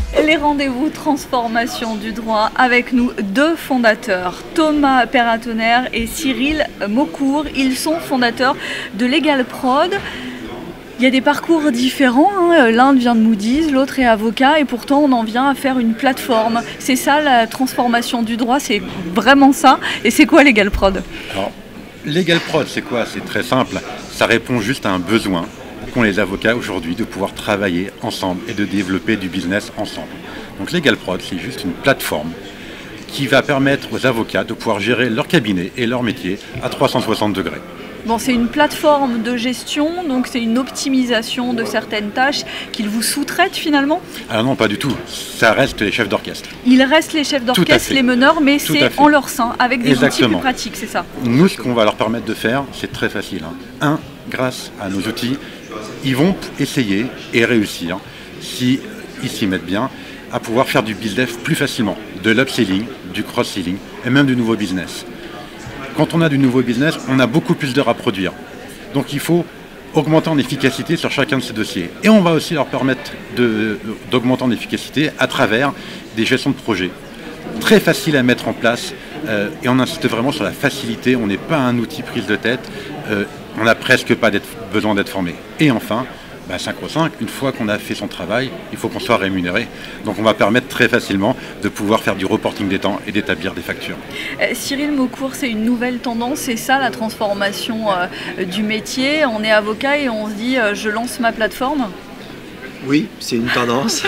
Les rendez-vous transformation du droit avec nous, deux fondateurs, Thomas Perratonnerre et Cyril Maucourt. Ils sont fondateurs de LegalProd. Il y a des parcours différents, hein. L'un vient de Moody's, l'autre est avocat et pourtant on en vient à faire une plateforme. C'est ça la transformation du droit, c'est vraiment ça. Et c'est quoi LegalProd? Alors, LegalProd, c'est quoi? C'est très simple, ça répond juste à un besoin qu'ont les avocats aujourd'hui de pouvoir travailler ensemble et de développer du business ensemble. Donc LegalProd, c'est juste une plateforme qui va permettre aux avocats de pouvoir gérer leur cabinet et leur métier à 360 degrés. Bon, c'est une plateforme de gestion, donc c'est une optimisation de certaines tâches qu'ils vous sous-traitent finalement? Ah non, pas du tout. Ça reste les chefs d'orchestre. Ils restent les chefs d'orchestre, les meneurs, mais c'est en leur sein, avec des outils plus pratiques, c'est ça? Nous, ce qu'on va leur permettre de faire, c'est très facile. Grâce à nos outils, ils vont essayer et réussir, s'ils s'y mettent bien, à pouvoir faire du business plus facilement, de l'upselling, du cross-selling et même du nouveau business. Quand on a du nouveau business, on a beaucoup plus d'heures à produire. Donc il faut augmenter en efficacité sur chacun de ces dossiers. Et on va aussi leur permettre d'augmenter en efficacité à travers des gestions de projets. Très facile à mettre en place et on insiste vraiment sur la facilité. On n'est pas un outil prise de tête. On n'a presque pas besoin d'être formé. Et enfin, 5 au 5, une fois qu'on a fait son travail, il faut qu'on soit rémunéré. Donc on va permettre très facilement de pouvoir faire du reporting des temps et d'établir des factures. Cyril Maucourt, c'est une nouvelle tendance, c'est ça la transformation du métier. On est avocat et on se dit je lance ma plateforme. Oui, c'est une tendance.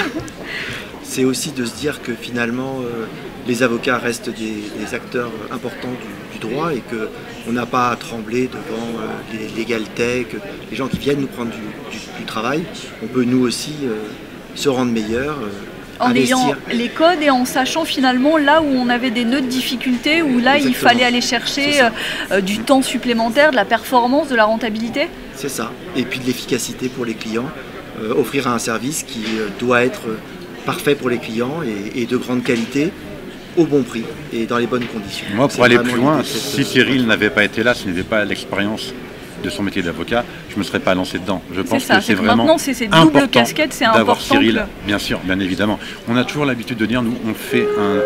C'est aussi de se dire que finalement les avocats restent des acteurs importants du droit et qu'on n'a pas à trembler devant les legal tech, les gens qui viennent nous prendre du travail. On peut nous aussi se rendre meilleurs. En ayant les codes et en sachant finalement là où on avait des nœuds de difficulté, où là il fallait aller chercher du temps supplémentaire, de la performance, de la rentabilité. C'est ça. Et puis de l'efficacité pour les clients. Offrir un service qui doit être parfait pour les clients et de grande qualité, au bon prix et dans les bonnes conditions. Moi, pour aller plus loin, si Cyril n'avait pas été là, s'il n'avait pas l'expérience de son métier d'avocat, je ne me serais pas lancé dedans. Je pense que c'est vraiment maintenant, c'est ces doubles casquettes, c'est important d'avoir Cyril, bien sûr, bien évidemment. On a toujours l'habitude de dire, nous, on fait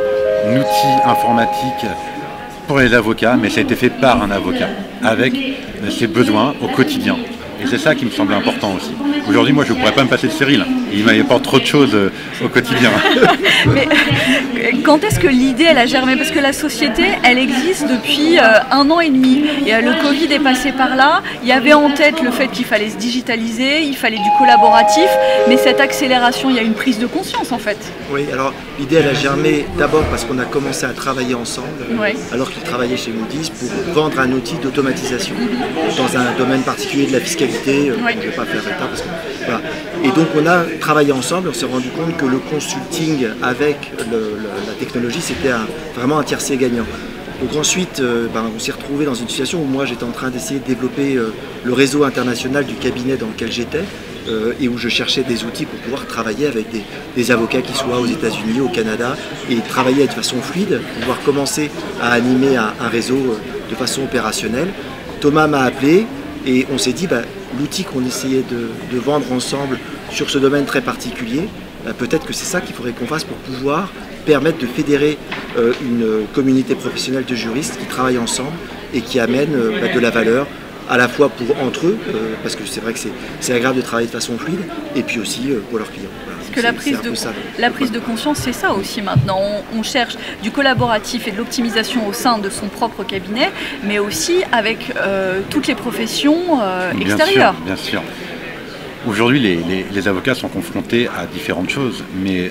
un outil informatique pour les avocats, mais ça a été fait par un avocat, avec ses besoins au quotidien. Et c'est ça qui me semble important aussi. Aujourd'hui, moi, je ne pourrais pas me passer de Cyril. Il m'apporte trop de choses au quotidien. Mais quand est-ce que l'idée, elle a germé? Parce que la société, elle existe depuis 1 an et demi. Et le Covid est passé par là. Il y avait en tête le fait qu'il fallait se digitaliser, il fallait du collaboratif. Mais cette accélération, il y a une prise de conscience, en fait. Oui, alors l'idée, elle a germé d'abord parce qu'on a commencé à travailler ensemble, alors qu'il travaillait chez Moody's, pour vendre un outil d'automatisation dans un domaine particulier de la fiscalité. Je ne vais pas faire état parce que voilà. Et donc on a travaillé ensemble, on s'est rendu compte que le consulting avec la technologie, c'était vraiment un tiercé gagnant. Donc ensuite, on s'est retrouvé dans une situation où moi j'étais en train d'essayer de développer le réseau international du cabinet dans lequel j'étais et où je cherchais des outils pour pouvoir travailler avec des avocats qui soient aux États-Unis, au Canada, et travailler de façon fluide, pouvoir commencer à animer un réseau de façon opérationnelle. Thomas m'a appelé. Et on s'est dit, l'outil qu'on essayait de vendre ensemble sur ce domaine très particulier, peut-être que c'est ça qu'il faudrait qu'on fasse pour pouvoir permettre de fédérer une communauté professionnelle de juristes qui travaillent ensemble et qui amènent de la valeur à la fois entre eux, parce que c'est vrai que c'est agréable de travailler de façon fluide, et puis aussi pour leurs clients. Voilà. Parce que la prise de conscience, c'est ça aussi maintenant. On cherche du collaboratif et de l'optimisation au sein de son propre cabinet, mais aussi avec toutes les professions extérieures. Bien sûr. Aujourd'hui, les avocats sont confrontés à différentes choses, mais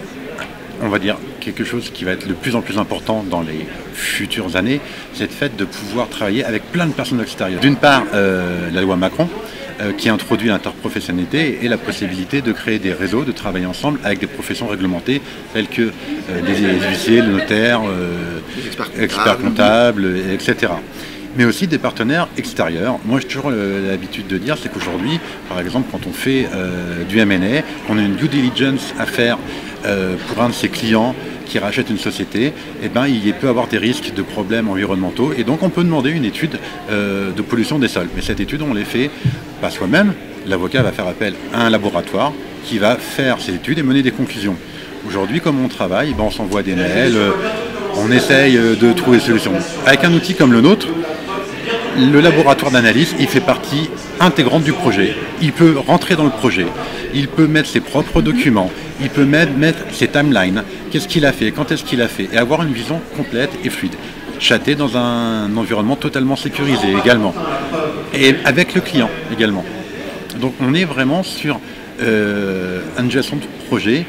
on va dire quelque chose qui va être de plus en plus important dans les futures années, c'est le fait de pouvoir travailler avec plein de personnes extérieures. D'une part, la loi Macron, qui introduit l'interprofessionnalité et la possibilité de créer des réseaux, de travailler ensemble avec des professions réglementées telles que les huissiers, les notaires, experts comptables, etc. mais aussi des partenaires extérieurs. Moi, j'ai toujours l'habitude de dire, c'est qu'aujourd'hui, par exemple, quand on fait du M&A, on a une due diligence à faire pour un de ses clients qui rachète une société, eh ben, il peut avoir des risques de problèmes environnementaux, et donc on peut demander une étude de pollution des sols. Mais cette étude, on les fait pas soi-même. L'avocat va faire appel à un laboratoire qui va faire ces études et mener des conclusions. Aujourd'hui, comme on travaille, ben, on s'envoie des mails, on essaye de trouver des solutions. Avec un outil comme le nôtre, le laboratoire d'analyse, il fait partie intégrante du projet. Il peut rentrer dans le projet, il peut mettre ses propres documents, il peut mettre ses timelines, qu'est-ce qu'il a fait, quand est-ce qu'il a fait, et avoir une vision complète et fluide. Chatter dans un environnement totalement sécurisé également, et avec le client également. Donc on est vraiment sur une gestion de projet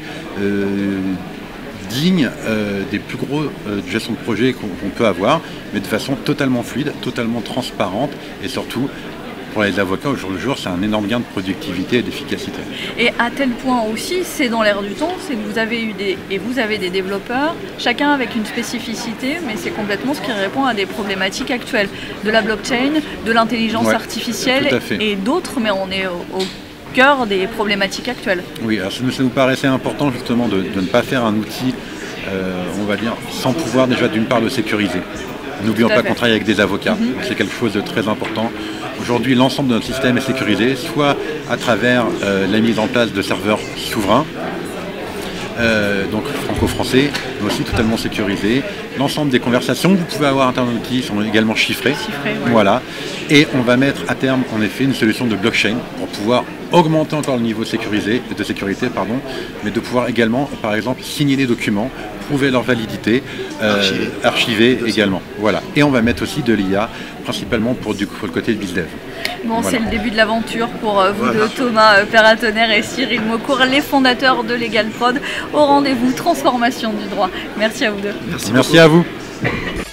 digne des plus gros gestion de projet qu'on peut avoir, mais de façon totalement fluide, totalement transparente, et surtout pour les avocats au jour le jour, c'est un énorme gain de productivité et d'efficacité. Et à tel point aussi, c'est dans l'air du temps, c'est que vous avez des développeurs, chacun avec une spécificité, mais c'est complètement ce qui répond à des problématiques actuelles, de la blockchain, de l'intelligence artificielle et d'autres, mais on est au cœur des problématiques actuelles. Oui, alors ça nous paraissait important justement de ne pas faire un outil, on va dire, sans pouvoir déjà d'une part le sécuriser. N'oublions pas qu'on travaille avec des avocats, c'est quelque chose de très important. Aujourd'hui, l'ensemble de notre système est sécurisé, soit à travers la mise en place de serveurs souverains, donc franco-français, mais aussi totalement sécurisés. L'ensemble des conversations que vous pouvez avoir à l'intérieur de l'outil sont également chiffrées. Voilà. Et on va mettre à terme, en effet, une solution de blockchain pour pouvoir augmenter encore le niveau de sécurité, mais de pouvoir également, par exemple, signer des documents, prouver leur validité, archiver également. Voilà. Et on va mettre aussi de l'IA, principalement pour le côté de BizDev. Bon, c'est le début de l'aventure pour vous deux, Thomas Perratonnerre et Cyril Maucourt, les fondateurs de LegalProd, au rendez-vous transformation du droit. Merci à vous deux. Merci à vous.